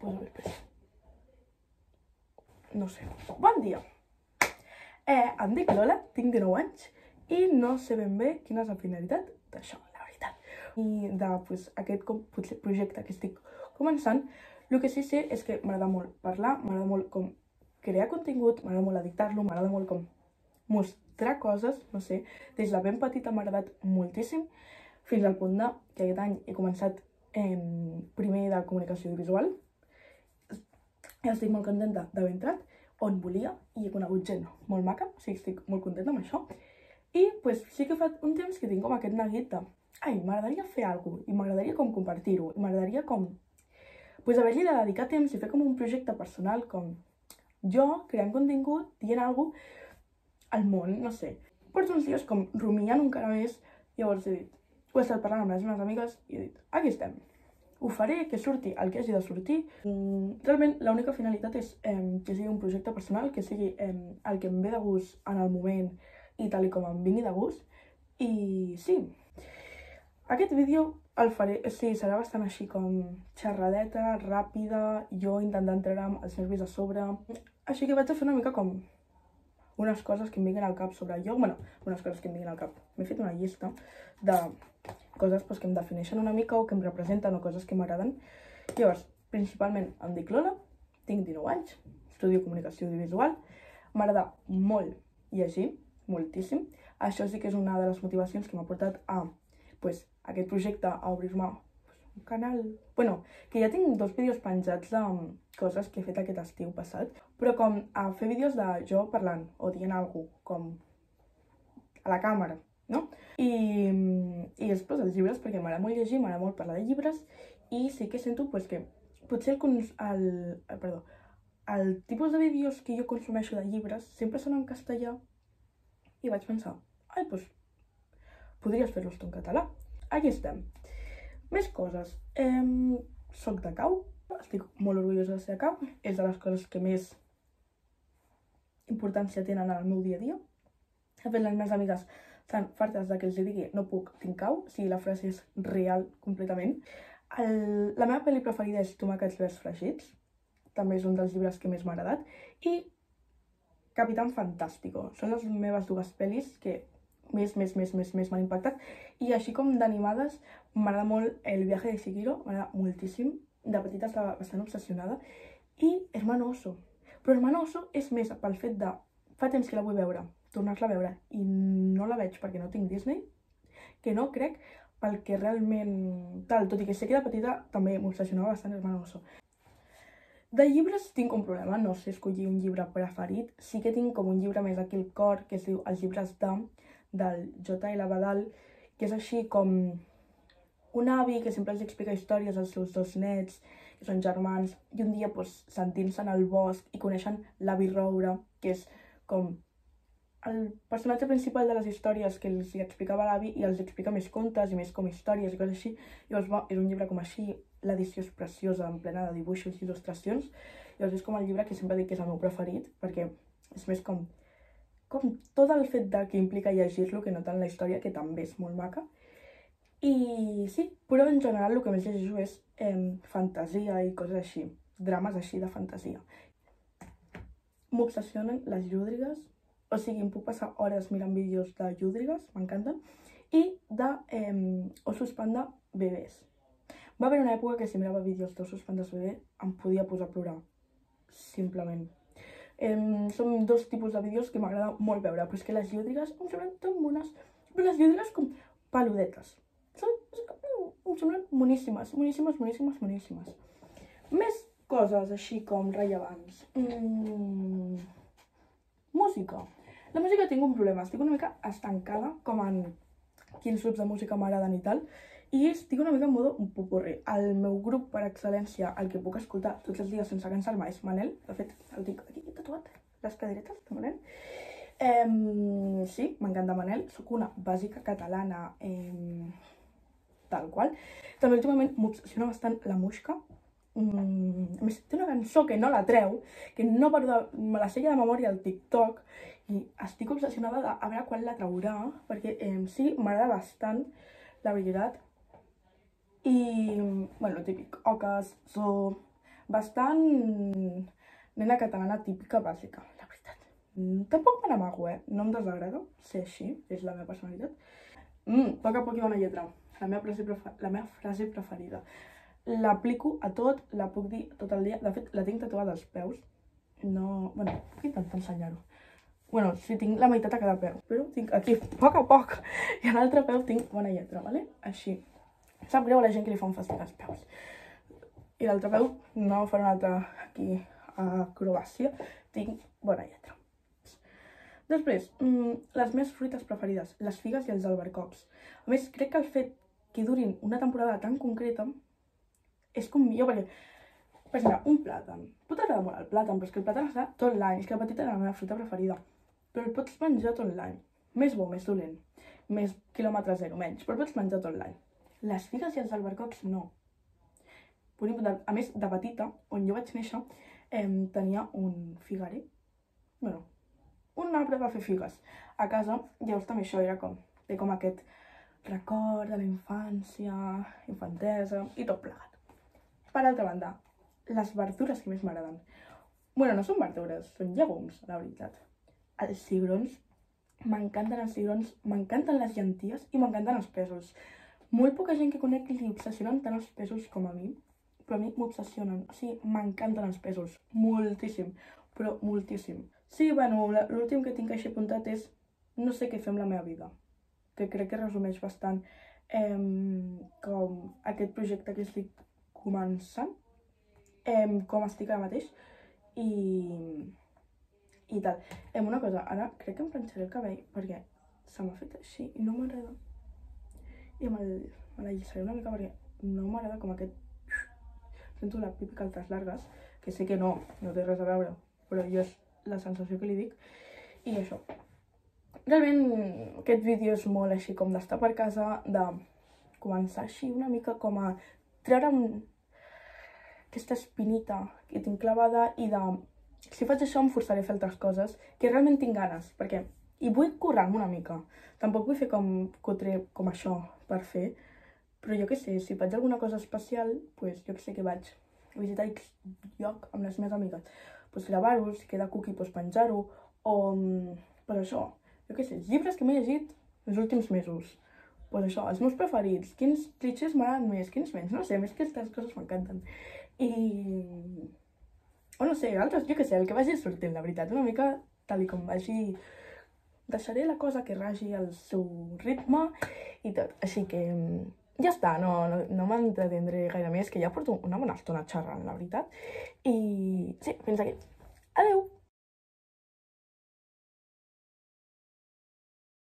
Pues a veure, no sé. Bon dia! Em dic Lola, tinc 19 anys i no sé ben bé quina és la finalitat d'això, la veritat. I d'aquest potser projecte que estic començant, el que sí sé és que m'agrada molt parlar, m'agrada molt com crear contingut, m'agrada molt editar-lo, m'agrada molt com mostrar coses, no sé. Des de ben petita m'ha agradat moltíssim, fins al punt que aquest any he començat primer de comunicació audiovisual. Estic molt contenta d'haver entrat on volia i he conegut gent molt maca, o sigui, estic molt contenta amb això. I sí que fa un temps que tinc com aquest neguit de m'agradaria fer alguna cosa i m'agradaria com compartir-ho, i m'agradaria com haver-hi de dedicar temps i fer com un projecte personal com jo, creant contingut, dient alguna cosa al món, no sé. Porto uns dies com rumiant encara més, llavors he dit, ho he estat parlant amb les meves amigues i he dit, aquí estem. Ho faré, que surti el que hagi de sortir. Realment, l'única finalitat és que sigui un projecte personal, que sigui el que em ve de gust en el moment i tal com em vingui de gust. I sí, aquest vídeo el faré, sí, serà bastant així com xerradeta, ràpida, jo intentant treure'm els nervis a sobre. Així que vaig a fer una mica com unes coses que em vinguin al cap sobre jo. Bueno, unes coses que em vinguin al cap. M'he fet una llista de coses que em defineixen una mica o que em representen o coses que m'agraden. Llavors, principalment em dic Lola, tinc 19 anys, estudio comunicació audiovisual, m'agrada molt llegir, moltíssim. Això sí que és una de les motivacions que m'ha portat a aquest projecte, a obrir-me un canal. Bueno, que ja tinc 2 vídeos penjats de coses que he fet aquest estiu passat, però com a fer vídeos de jo parlant o dient alguna cosa com a la càmera, no? I després els llibres, perquè m'agrada molt llegir, m'agrada molt parlar de llibres, i sí que sento que potser el tipus de vídeos que jo consumeixo de llibres sempre són en castellà, i vaig pensar, podries fer-los tu en català. Aquí estem. Més coses. Soc de Cau, estic molt orgullosa de ser de Cau, és de les coses que més importància tenen en el meu dia a dia. De fet, les meves amigues estan fartes que els digui no puc, tinc Cau, o sigui, la frase és real completament. La meva pel·li preferida és Tomàquets verds fregits, també és un dels llibres que més m'ha agradat, i Capitán Fantástico, són les meves 2 pel·lis que més m'han impactat, i així com d'animades m'agrada molt El viaje de Chihiro, m'agrada moltíssim, de petita estava bastant obsessionada, i Hermano Oso, però Hermano Oso és més pel fet de fa temps que la vull veure, tornar-la a veure i no la veig perquè no tinc Disney, que no crec pel que realment tal, tot i que sé que de petita també m'obsessionava bastant Hermano Oso. De llibres tinc un problema, no sé escollir un llibre preferit, sí que tinc com un llibre més aquí al cor que es diu Els llibres del J.L. Badal, que és així com un avi que sempre els explica històries als seus 2 nets, que són germans, i un dia sentint-se en el bosc i coneixen l'avi Roure, que és com el personatge principal de les històries que els explicava l'avi, i els explica més contes i més com històries i coses així. Llavors és un llibre com així, l'edició és preciosa, en plena de dibuixos i il·lustracions. Llavors és com el llibre que sempre dic que és el meu preferit, perquè és més com tot el fet que implica llegir-lo, que no tant la història, que també és molt maca. I sí, però en general el que més llegeixo és fantasia i coses així, drames així de fantasia. M'obsessionen les llúdrigues, o sigui, em puc passar hores mirant vídeos de llúdrigues, m'encanten, i d'ossos panda bebès. Va haver una època que si mirava vídeos d'ossos pandas bebè em podia posar a plorar, simplement. Són 2 tipus de vídeos que m'agrada molt veure, però és que les llúdrigues em semblen tan bones, però les llúdrigues com peludetes. Em semblen boníssimes. Més coses així com rellevants. Música. La música tinc un problema, estic una mica estancada com en quins grups de música m'agraden i tal, i estic una mica en modo un popurri. El meu grup per excel·lència, el que puc escoltar tots els dies sense cansar-me, és Manel. De fet, el tinc aquí tatuat, les cadires de Manel. Sí, m'encanta Manel, soc una bàsica catalana tal qual. També últimament m'obsessiona bastant la Muixca. A més, té una cançó que no la treu, que no me la sé ja de memòria al TikTok, i estic obsessionada a veure quan la traurà, perquè sí, m'agrada bastant, la veritat. I, bueno, típic, oques, zoo, bastant nena catalana típica bàsica, la veritat. Tampoc me n'amago, no em desagrada ser així, és la meva personalitat. Poc a poc hi va una lletra, la meva frase preferida. L'aplico a tot, la puc dir tot el dia, de fet la tinc tatuada als peus. No, bueno, puc intentar ensenyar-ho. Bueno, sí, tinc la meitat a cada peu, però tinc aquí, poc a poc, i a l'altre peu tinc bona lletra, vale? Així. Sap greu a la gent que li fa un fàstic als peus. I l'altre peu, no faré una altra aquí acrobàcia, tinc bona lletra. Després, les meves fruites preferides, les figues i els albercocs. A més, crec que el fet que durin una temporada tan concreta és com millor, perquè, per exemple, un plàtan. Pot agradar molt el plàtan, però és que el plàtan està tot l'any, és que la petita era la meva fruita preferida. Però el pots menjar tot l'any. Més bo, més dolent. Més quilòmetre zero, menys, però el pots menjar tot l'any. Les figues i els albercocs, no. A més, de petita, on jo vaig néixer, tenia un figuerer. Bueno, un arbre va fer figues. A casa, llavors també això era com aquest record de la infància, infantesa i tot plegat. Per altra banda, les verdures que més m'agraden. Bueno, no són verdures, són llegums, la veritat. Els cigrons, m'encanten els cigrons, m'encanten les llenties i m'encanten els pèsols. Molt poca gent que conec li obsessionen tant els pèsols com a mi, però a mi m'obsessionen. O sigui, m'encanten els pèsols, moltíssim, però moltíssim. Sí, bueno, l'últim que tinc així apuntat és no sé què fer amb la meva vida, que crec que resumeix bastant com aquest projecte que estic començant, com estic ara mateix, i tal. Una cosa, ara crec que em planxaré el cabell perquè se m'ha fet així i no m'agrada. I me l'allisaré una mica perquè no m'agrada com aquest... Sento la pipi caltes largues, que sé que no té res a veure, però jo és la sensació que li dic. I això. Realment aquest vídeo és molt així com d'estar per casa, de començar així una mica com a treure'm aquesta espinita que tinc clavada i de... Si faig això em forçaré a fer altres coses que realment tinc ganes, perquè hi vull currar-me una mica. Tampoc vull fer com això per fer, però jo què sé, si faig alguna cosa especial, doncs jo què sé que vaig a visitar X lloc amb les meves amigues, doncs gravar-ho, si queda cookie, doncs penjar-ho, o doncs això, jo què sé, llibres que m'he llegit els últims mesos, doncs això, els meus preferits, quins clichés m'agraden més, quins menys, no sé, més que aquestes coses m'encanten. O no sé, altres, jo què sé, el que vagi sortint, la veritat, una mica tal com vagi, deixaré la cosa que ragi al seu ritme i tot. Així que ja està, no m'entretindré gaire més, que ja porto una bona estona xerrant, la veritat. I sí, fins aquí.